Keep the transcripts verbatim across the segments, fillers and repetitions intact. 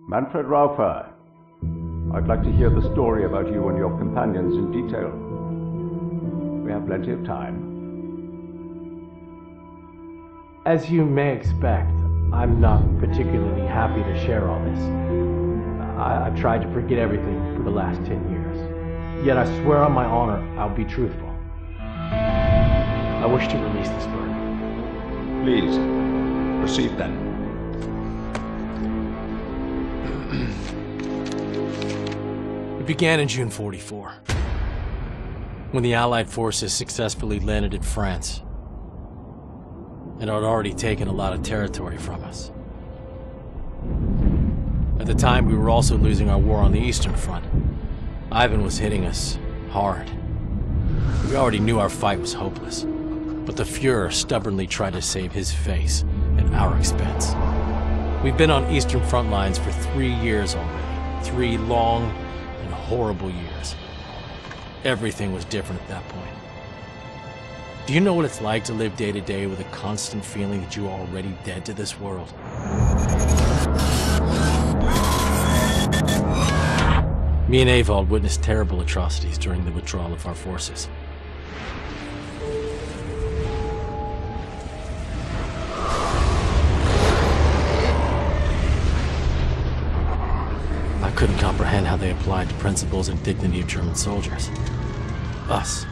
Manfred Raufer, I'd like to hear the story about you and your companions in detail. We have plenty of time. As you may expect, I'm not particularly happy to share all this. I I've tried to forget everything for the last ten years. Yet I swear on my honor, I'll be truthful. I wish to release this burden. Please, proceed then. It began in June forty-four, when the Allied forces successfully landed in France and had already taken a lot of territory from us. At the time, we were also losing our war on the Eastern Front. Ivan was hitting us hard. We already knew our fight was hopeless, but the Fuhrer stubbornly tried to save his face at our expense. We've been on Eastern front lines for three years already. Three long and horrible years. Everything was different at that point. Do you know what it's like to live day to day with a constant feeling that you are already dead to this world? Me and Avold witnessed terrible atrocities during the withdrawal of our forces. I couldn't comprehend how they applied the principles and dignity of German soldiers. Us.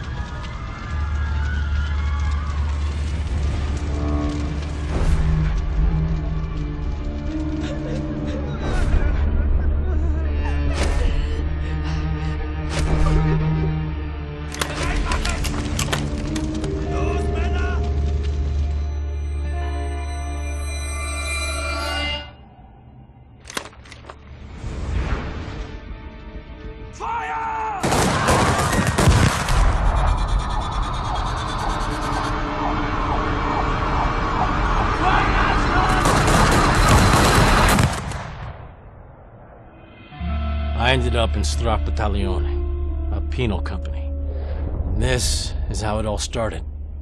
I ended up in Strafbataillon, a penal company. And this is how it all started.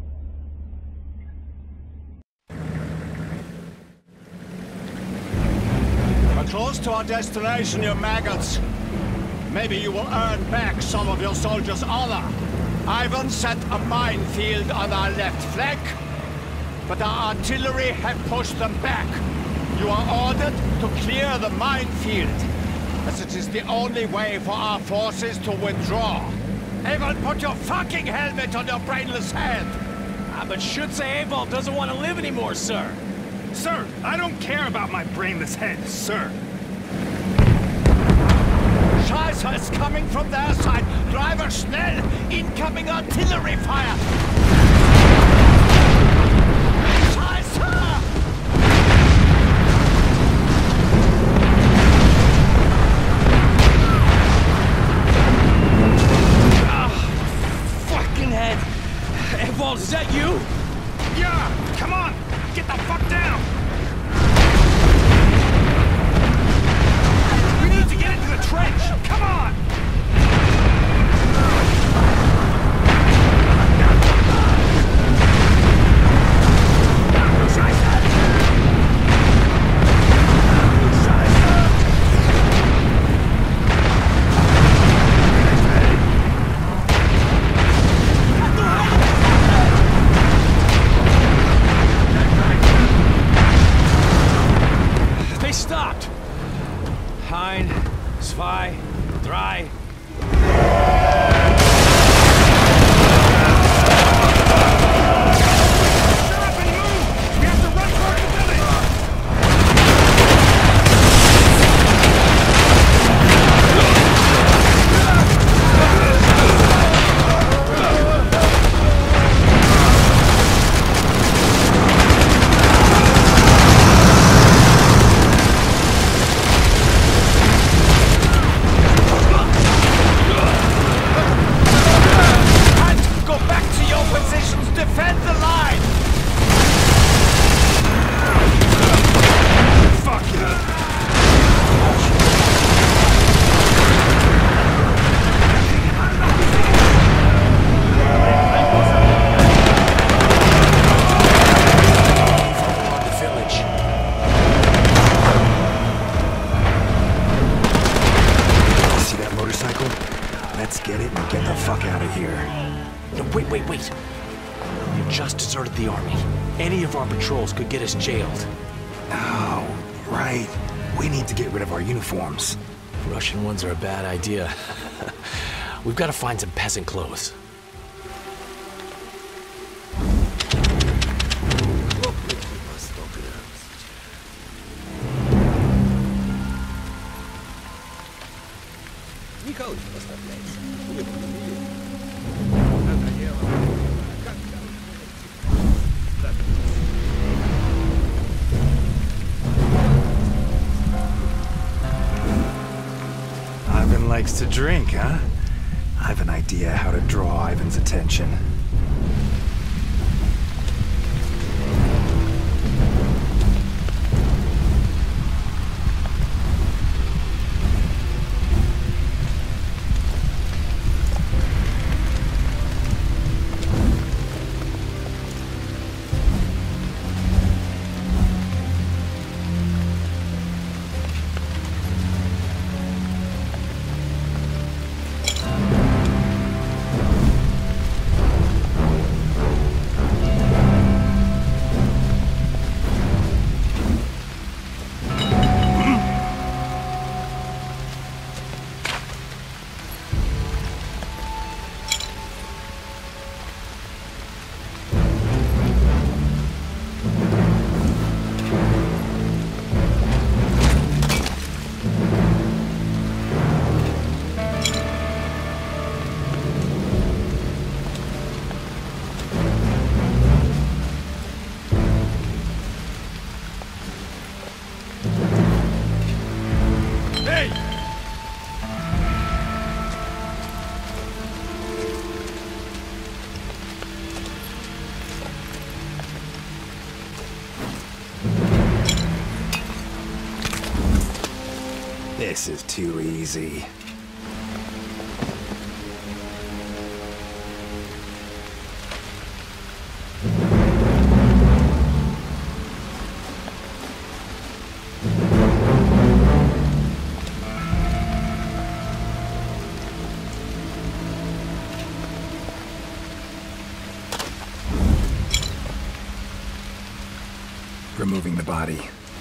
We're close to our destination, you maggots. Maybe you will earn back some of your soldiers' honor. Ivan set a minefield on our left flank, but our artillery have pushed them back. You are ordered to clear the minefield, as it is the only way for our forces to withdraw. Avold, put your fucking helmet on your brainless head! Ah, but Schütze Avold doesn't want to live anymore, sir. Sir, I don't care about my brainless head, sir. Scheiße is coming from their side! Driver, schnell! Incoming artillery fire! Scheiße! Avold, is that you? Yeah! Come on! Get the fuck down! We need to get into the trench! Come on! Stopped. Ein, zwei, drei. just deserted the army. Any of our patrols could get us jailed. Oh, right. We need to get rid of our uniforms. Russian ones are a bad idea. We've got to find some peasant clothes. Ivan likes to drink, huh? I have an idea how to draw Ivan's attention. This is too easy. Removing the body.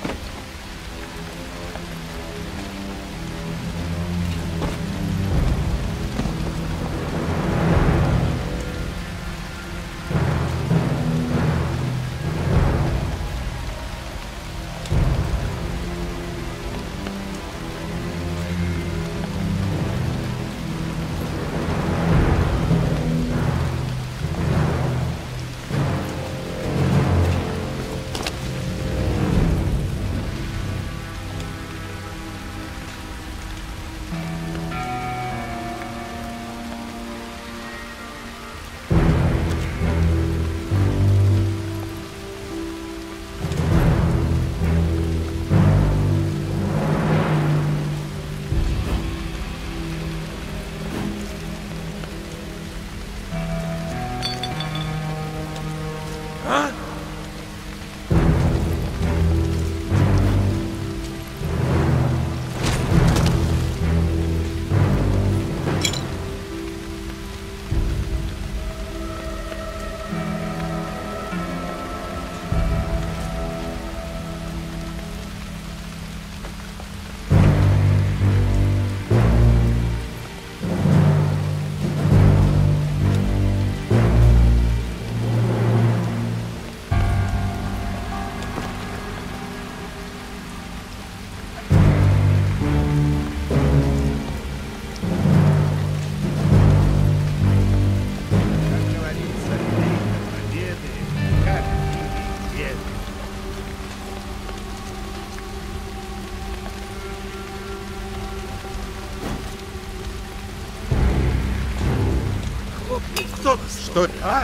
Что? А?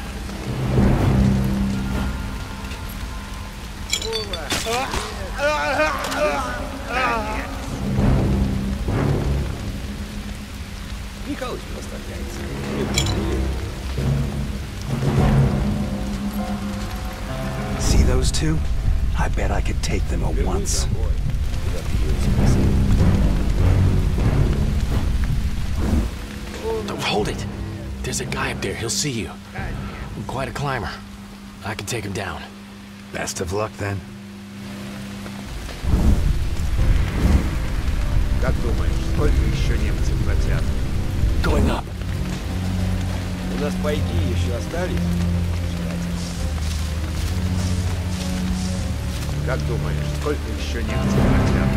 Михалыч поставляется. See those two? I bet I could take them at once. Hold it. There's a guy up there. He'll see you. quite a climber. I can take him down. Best of luck, then. Как думаешь, сколько еще немцев хотят? Going up. У нас пайки еще остались? Как думаешь, сколько еще немцев хотят?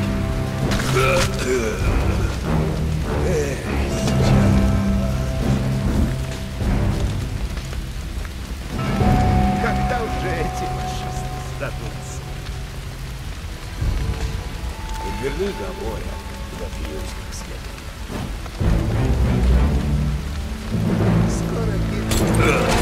Эх, сейчас. Когда уже эти фашисты сдадутся? Верни домой, куда пьешь как следует. Скоро битва.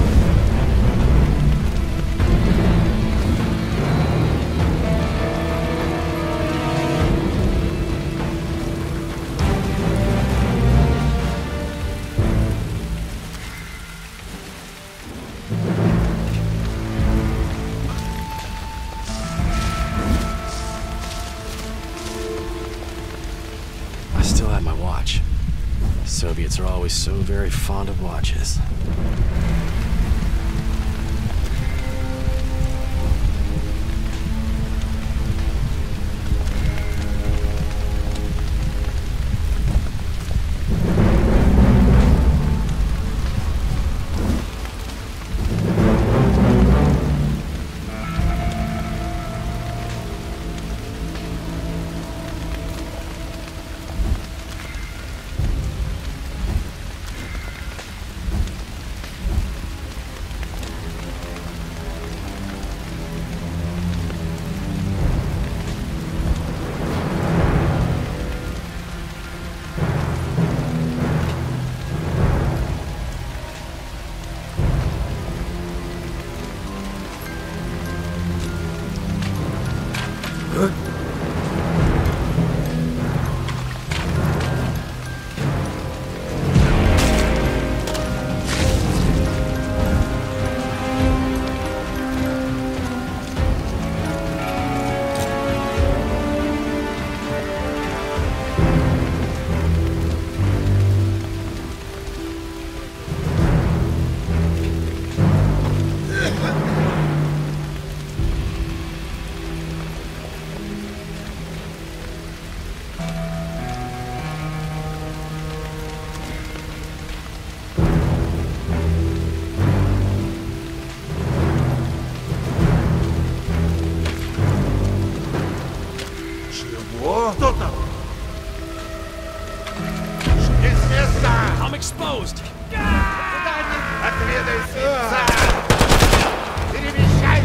Soviets are always so very fond of watches. Кто там? Шли с места! I'm exposed! Отведай свинца! Перемещай!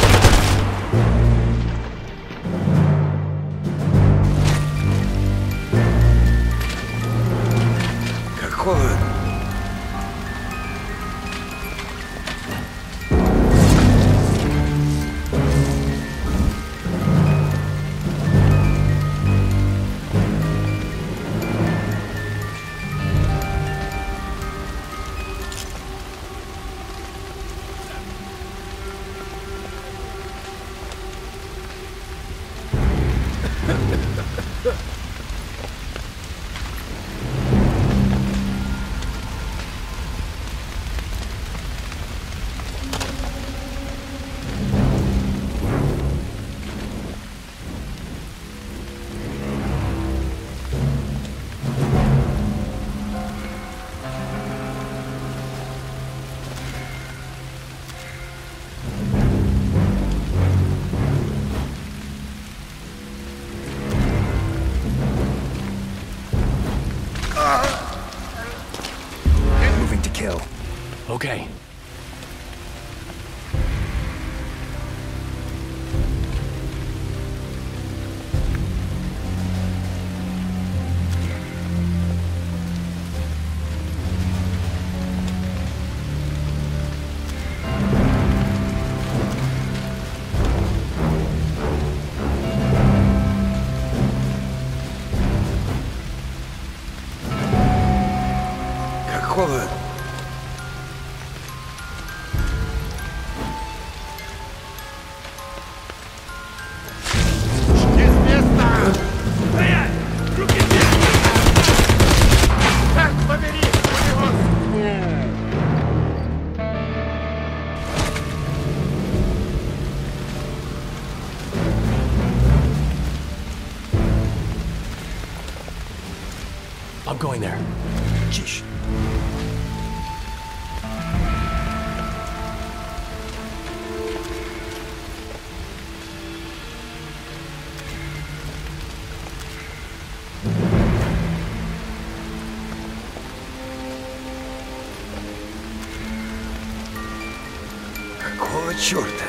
Какого? Moving to kill. Okay. Какого? I'm going there. Cish. Какого черта?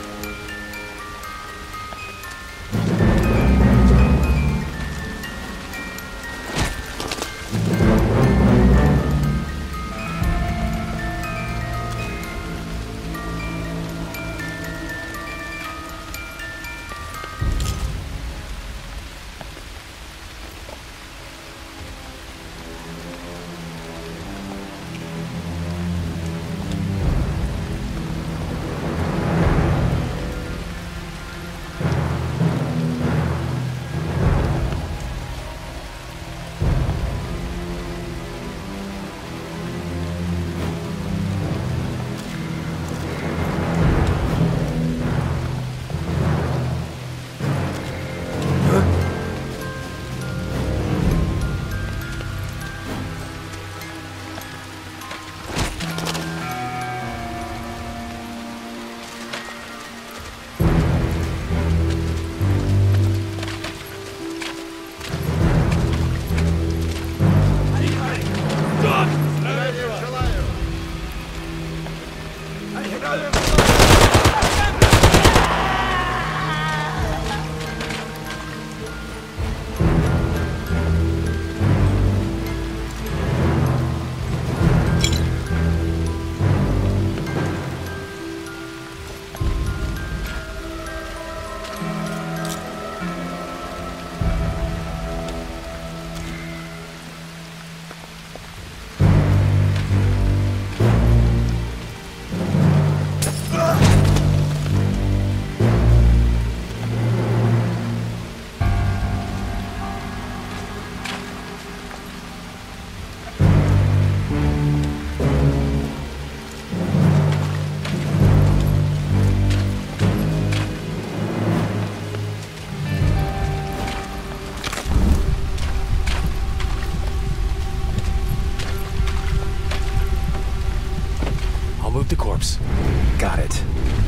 Move the corpse. Got it.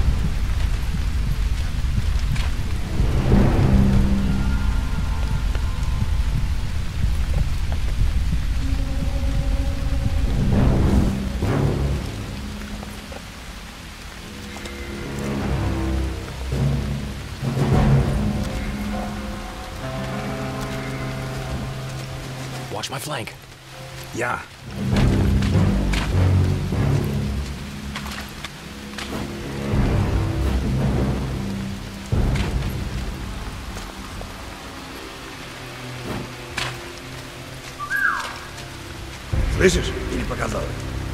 Watch my flank. Yeah. Слышишь? Или показалось?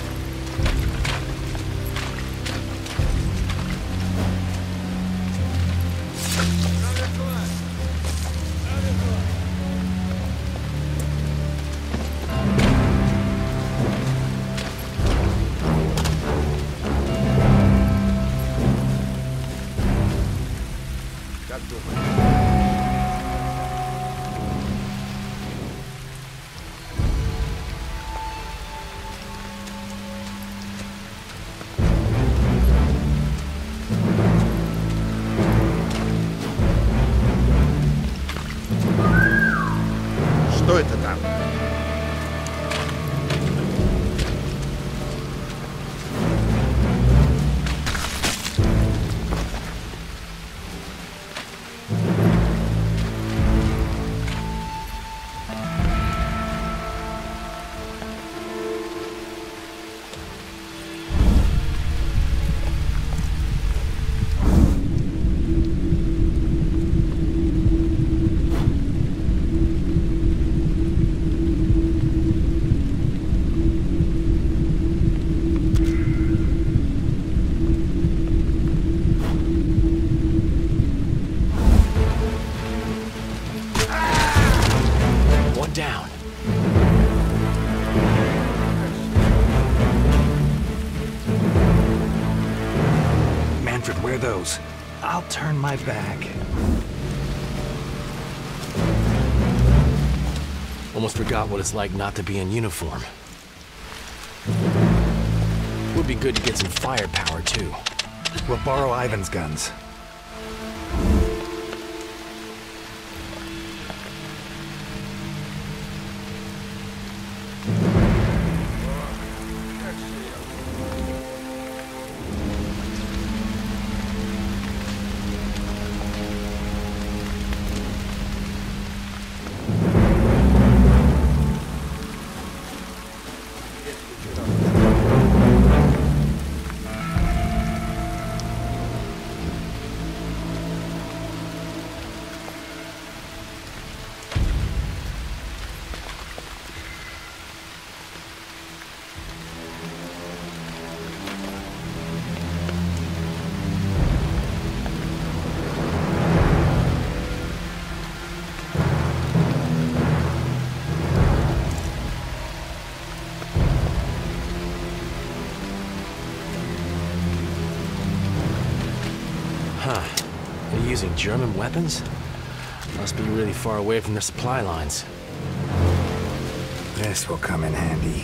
Как думаешь? Что это там? Down. Manfred, where are those? I'll turn my back. Almost forgot what it's like not to be in uniform. Would be good to get some firepower, too. We'll borrow Ivan's guns. Huh. They're using German weapons? Must be really far away from their supply lines. This will come in handy.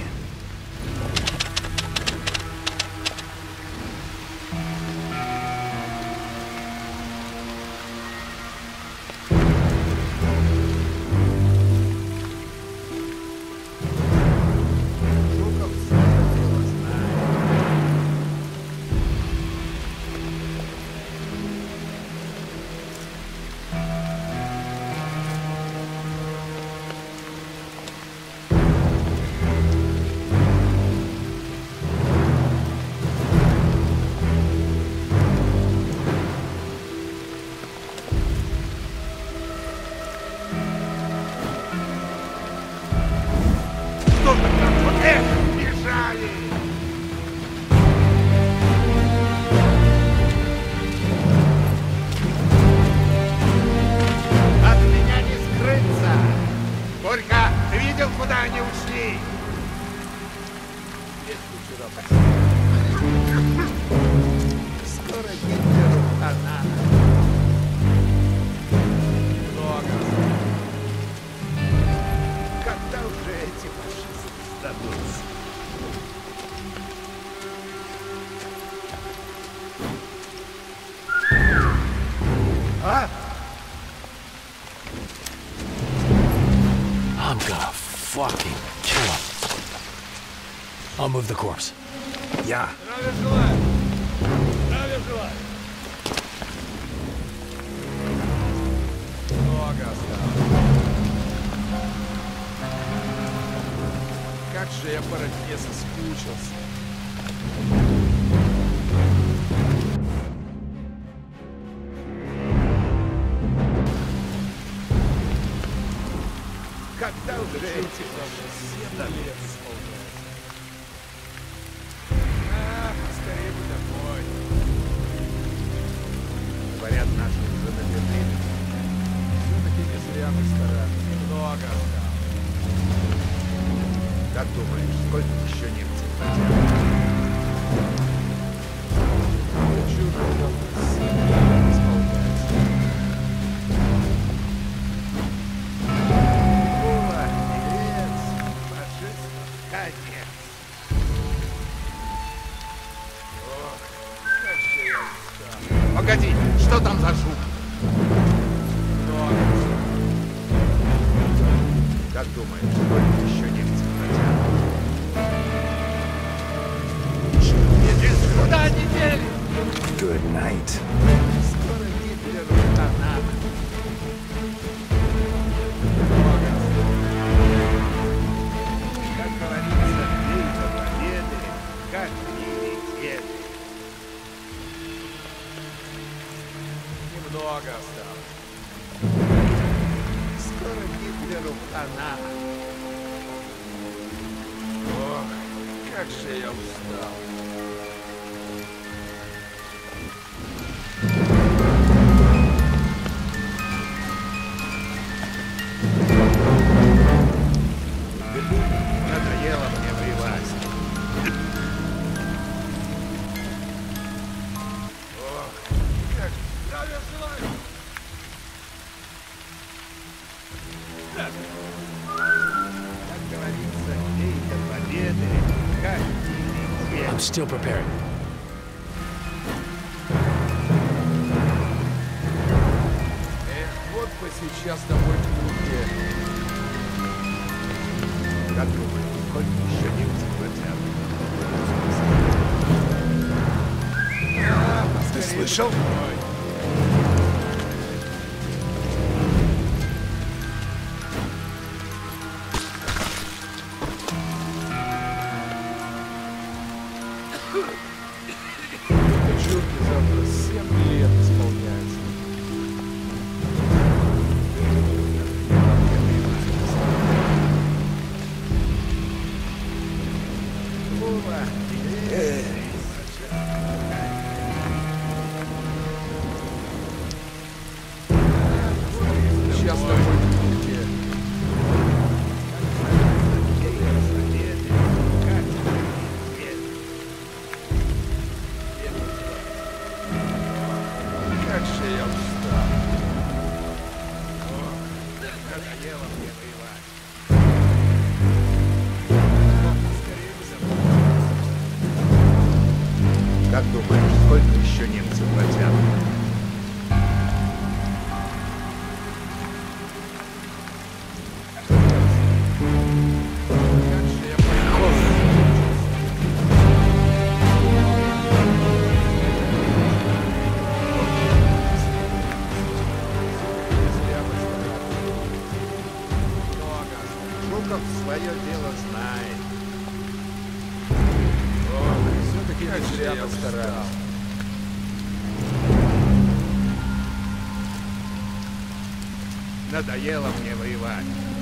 I'm gonna fucking kill him. I'll move the corpse. Yeah. Как же я по родне соскучился. Когда уже эти все долец исполняют? А, скорее бы домой. Говорят, наши уже наверны. Все-таки не зря мы старались. Немного осталось. Как думаешь, сколько еще немцев хотят? Чудо исполняется. Ула, Грец, фашистов, конец. Ох, как же я устал. Погоди, что там за шум? Как думаешь, сколько еще немцев хотят? Куда они дели? Good night. Скоро Гитлеру это надо. Как говорится, бей до победы, как не летели. Немного осталось. Скоро Гитлеру хана. Ох, как же я устал. Надоело мне воевать. Ох, как здравия желаю. I'm still preparing. Эх, вот бы сейчас домой к Луке. Как думаешь, сколько еще немцев хотят? Ты слышал? Дочурке завтра семь лет исполняется. Сейчас домой к Луке. Как же я устал. Ох, надоело мне воевать. Скорее бы забраться. Как думаешь, сколько еще немцев хотят? Как же я похож. Жуков свое дело знает. Ох, все-таки не зря постарался. Надоело мне воевать.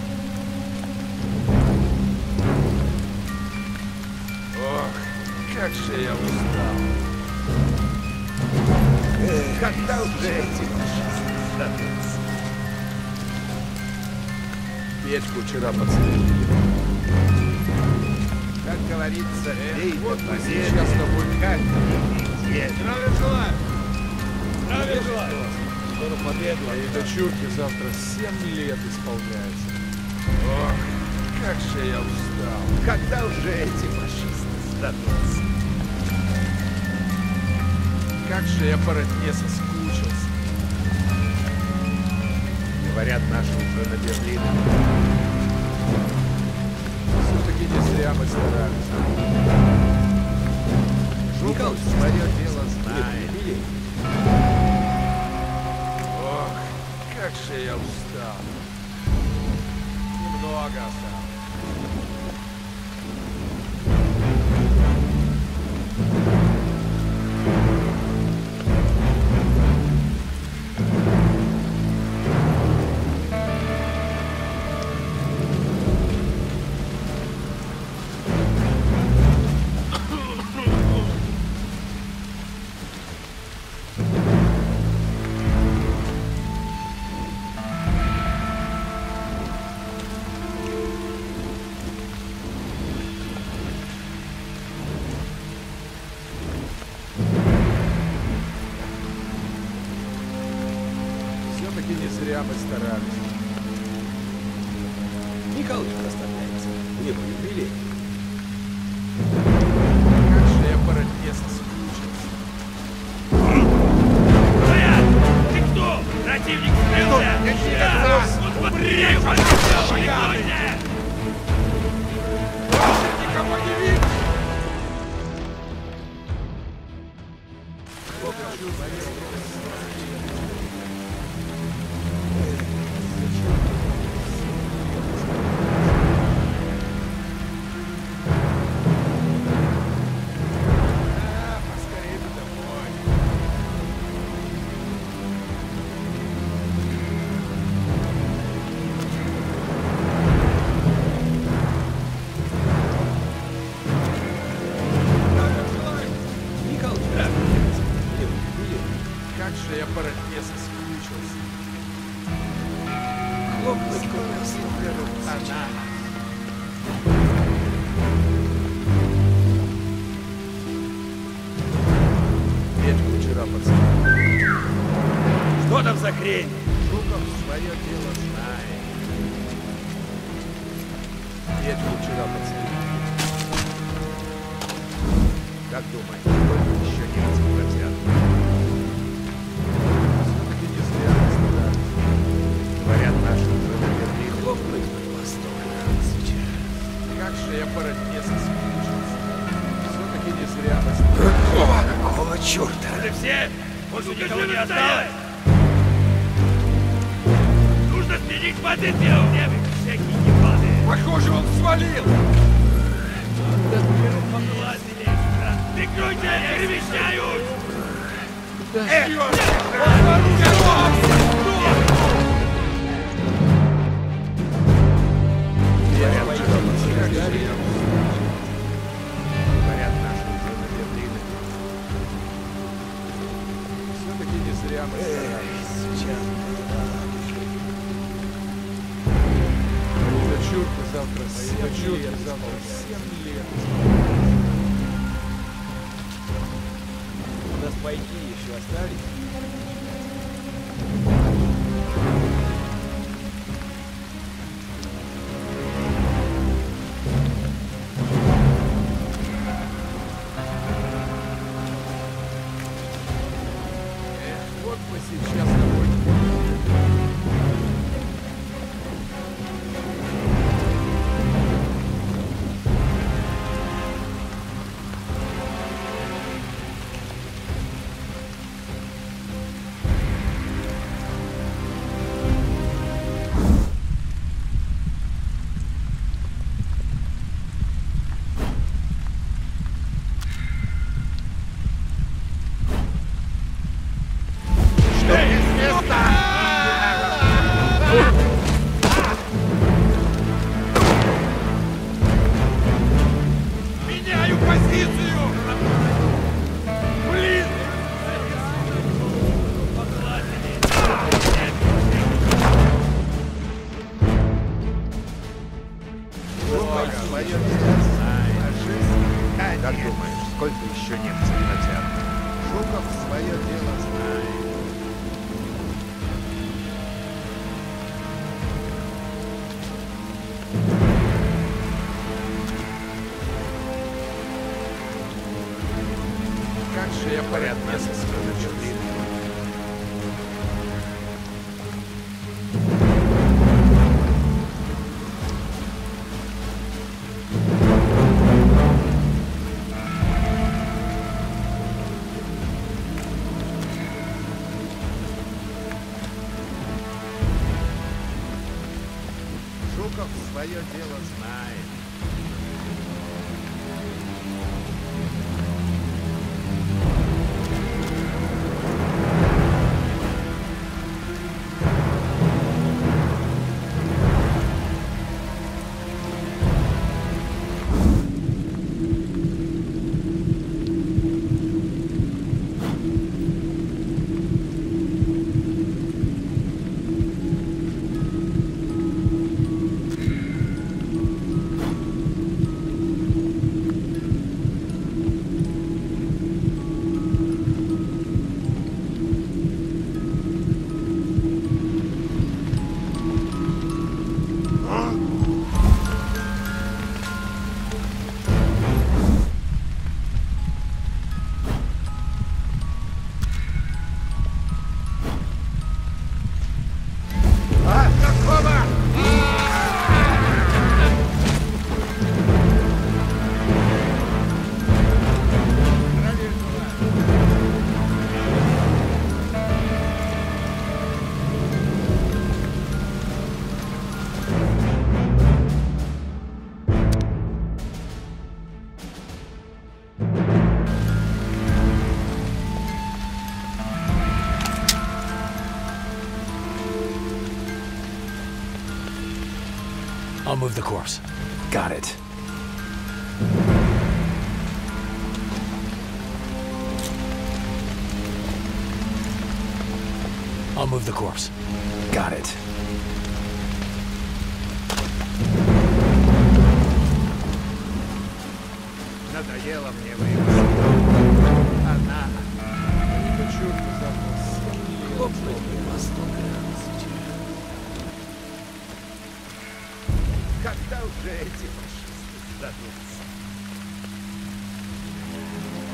Ох, как же я устал. Эх, когда уже эти фашисты сдадутся? Печку вчера подсветили. Как говорится, эй, вот сейчас с тобой как здравия желаю! Здравия желаю! Скоро победу. Моей дочурке завтра семь лет исполняется. Ох, как же я устал. Когда уже эти фашисты сдадутся? Как же я по родне соскучился. Говорят, наши уже на Берлин. Все-таки не зря мы старались. Жуков свое дело знает. Ох, как же я устал. Немного осталось. Все-таки не зря мы старались. Михалыч проставляется. Не полюбили? Как же я по родне соскучился. Стоять! Ты кто? Противник скрылся! Я! Умри, пожалуйста, сегодня! Никого не видно! Поскорее бы домой. Михалыч проставляется. Не полюбили? Как же я по родне соскучился. Хлопнуть куда-то. Она. Печку вчера подсветили. Что там за хрень? Жуков свое дело знает. Печку вчера подсветили. Как думаешь, сколько еще немцев хотят? Все-таки не зря мы старались. Говорят, наши уже на Берлин хлопнуть по сто раз сейчас. Как же я по родне соскучился. Все-таки не зря мы старались. Какого, какого черта? Вы все? Больше никого не осталось? Нужно сменить позицию в небе. Всякие ебаны. Похоже, он свалил! Поглазили экстра. Прикройте, перемещаюсь! Эх, черт! Говорят, наши уже на Берлин. Все-таки не зря мы старались. Сейчас. Дочурка завтра, дочурка завтра семь лет. У нас пайки еще остались. Вот мы сейчас с тобой. Меняю позицию! Блин! Поглазили. Свое дело знает. А жизнь? Как думаешь, сколько еще немцев хотят? Жуков свое дело знает. Как же я по родне соскучился. Жуков свое дело знает. I'll move the course. Got it. I'll move the course. Got it. Надоело мне воевать. Она. Дочурка завтра семь лет. Хлопнуть по сто раз сейчас. Когда уже эти фашисты сдадутся?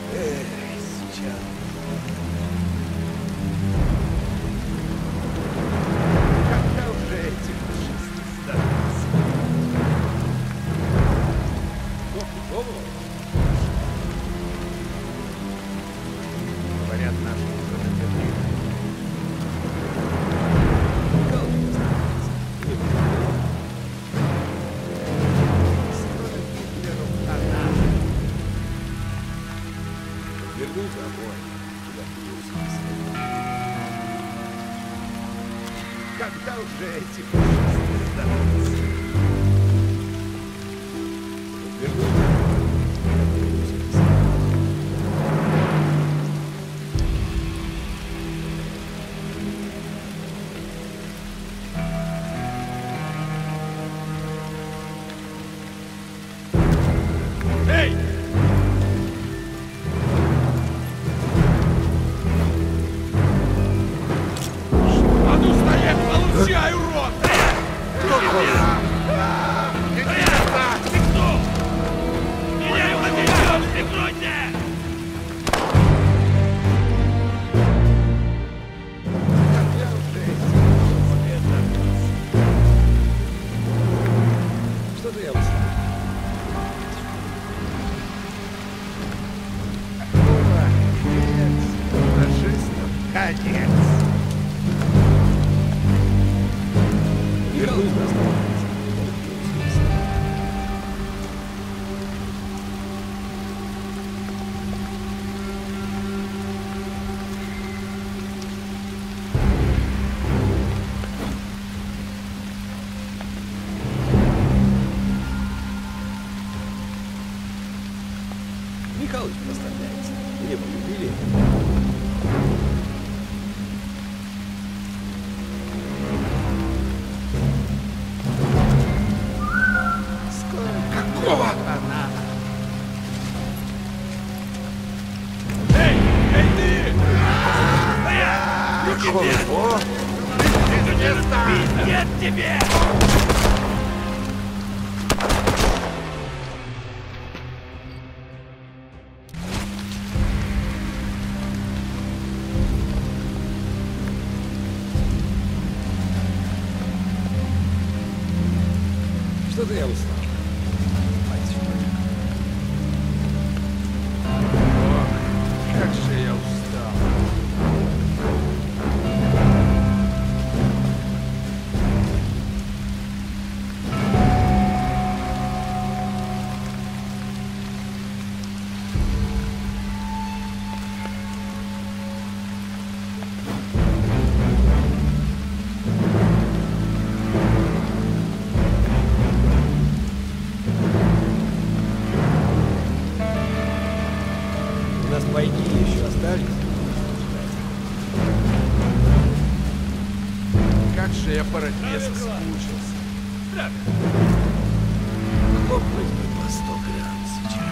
Когда уже эти фашисты сдадутся? Эй! А ну стоять, получай, урод! Ты кто? Меня его отведешь, прикройте! Что-то я устал. Фашистам конец. Вернусь на Михалыч поставляется. Мне полюбили. Какого? Эй! Эй ты! Руки вверх! Нет тебе! Что-то я устал. Как же я устал. У нас бойни еще остались. Как же я по родне соскучился. Хлопнуть бы по сто грамм сейчас.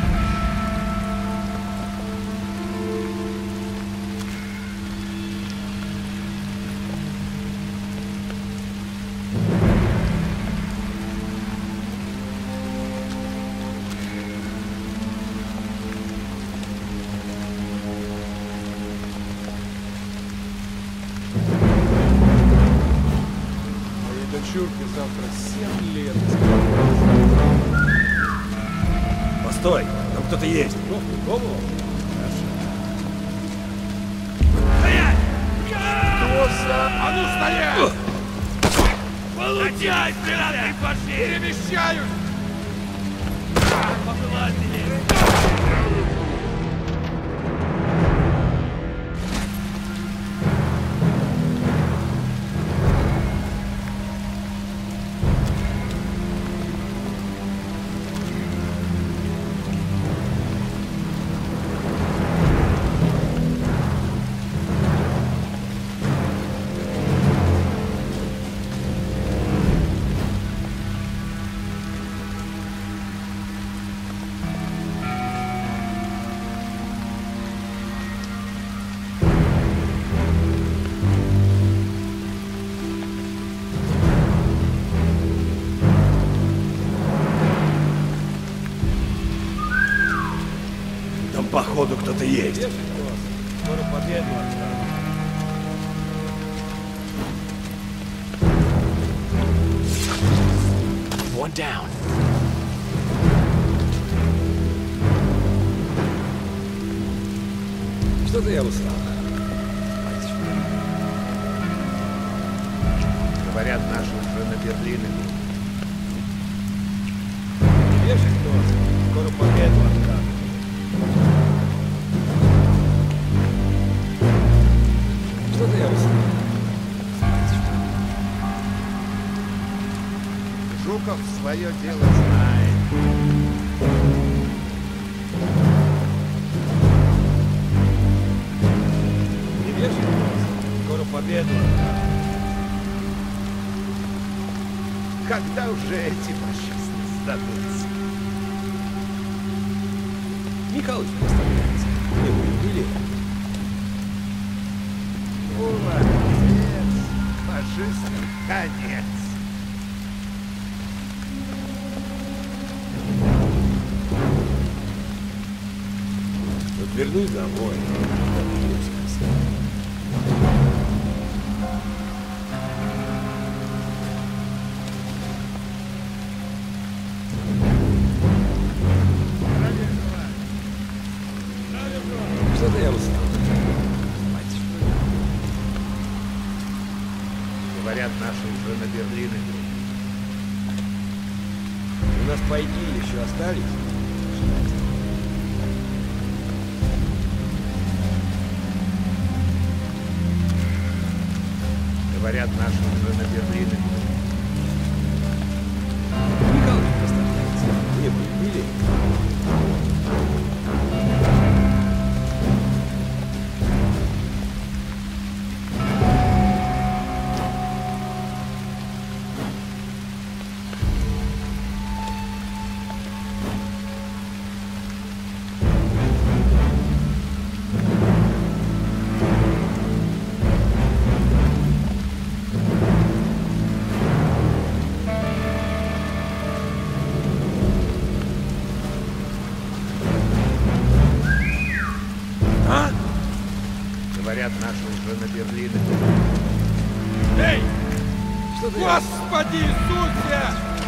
Моей дочурке завтра семь лет. Постой, там кто-то есть. Ну, кого? А ну стоять! Получай, пиратный фашист! Перемещаюсь! Там походу кто-то есть. Скоро победу отправим. One down. Что-то я устал. Говорят, наши уже на Берлин идут. Бежит кто? Скоро победу отправим. Что-то я устал. Жуков свое дело знает. Не вешай, скоро победу. Когда уже эти фашисты сдадутся? Михалыч поставляется. Не убили. Молодец. Фашистам конец. Вот вернусь домой. Что-то я устал. Говорят, наши уже на Берлин идут. У нас пайки еще остались. Говорят, наши уже на Берлин идут. Михалыч поставляется. Не убили. Говорят, наши уже на Берлин идут. Эй! Что ты... Господи Иисусе!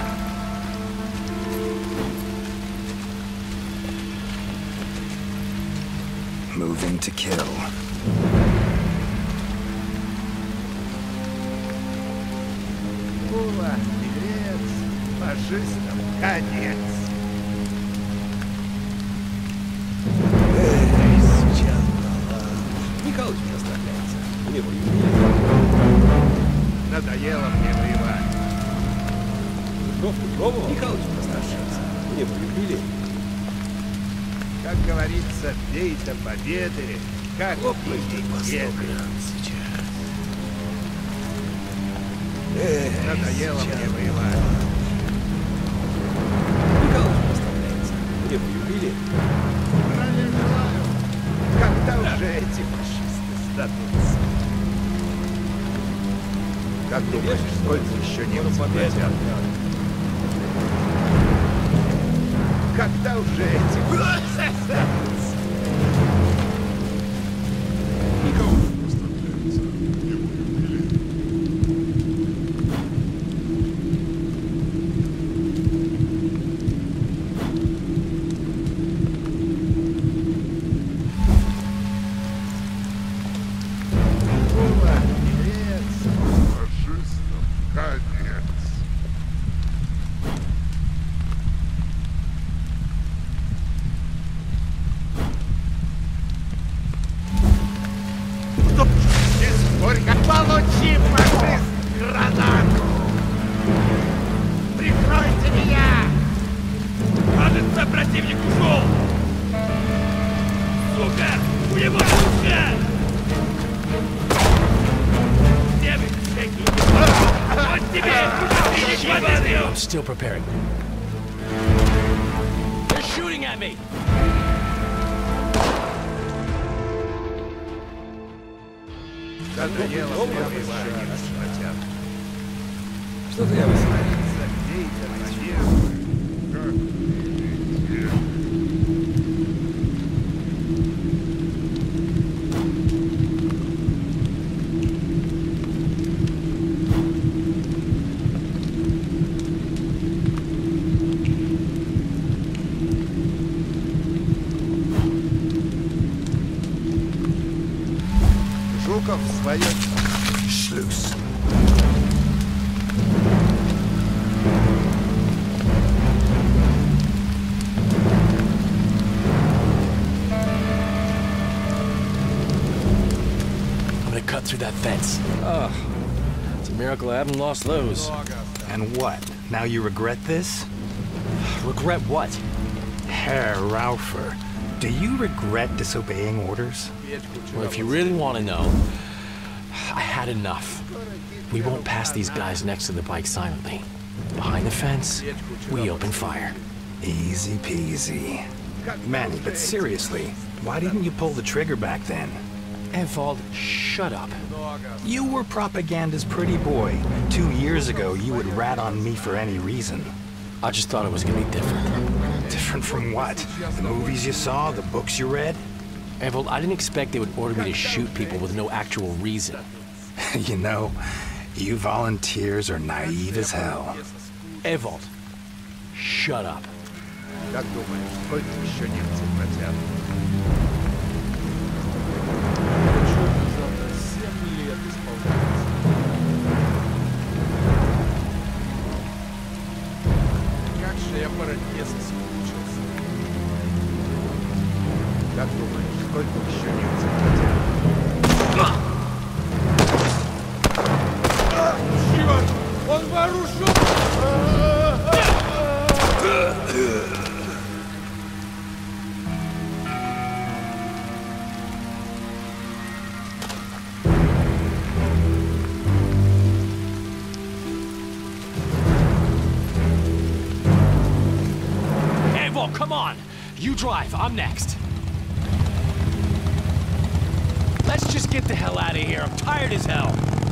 Moving to kill. Ула, грец, фашистам конец. Эй, сейчас Михалыч поставляется. Не убили. Надоело мне воевать. Петровку пробовал? Михалыч поставляется. Не убили. Как говорится, бей до победы, как и нет. Эй, Надоело сейчас мне воевать. Михалыч поставляется. Не убили. Здравия желаю. Когда уже эти фашисты сдадутся? Как думаешь, сколько еще немцев хотят? Когда уже эти фашисты сдадутся? Получи, фашист, гранату! Прикройте меня! Кажется, противник ушел! Сука! У него пушка! Где вы, всякие? Вот тебе! Противник победил! I'm still preparing. They're shooting at me! Надоело мне воевать, немцы хотят. Что-то я вас... Забей до победы. Жуков свое... Schluss. I'm gonna cut through that fence. Ах, a miracle I haven't lost those. And what? Now you regret this? Regret what? Herr Raufer, do you regret disobeying orders? Well, if you really want to know, I had enough. We won't pass these guys next to the bike silently. Behind the fence, we open fire. Easy peasy. Manny, but seriously, why didn't you pull the trigger back then? Evald, shut up. You were propaganda's pretty boy. Two years ago, you would rat on me for any reason. I just thought it was gonna be different. Different from what? The movies you saw? The books you read? Evald, I didn't expect they would order me to shoot people with no actual reason. You know, you volunteers are naive as hell. Evald, shut up. Как думаешь, сколько еще немцев хотят? Завтра семь лет исполняется. Как же я по родне соскучился. Как думаешь, сколько еще немцев хотят? Черт! Он вооружен! Evald, come on! You drive, I'm next. Let's just get the hell out of here. I'm tired as hell.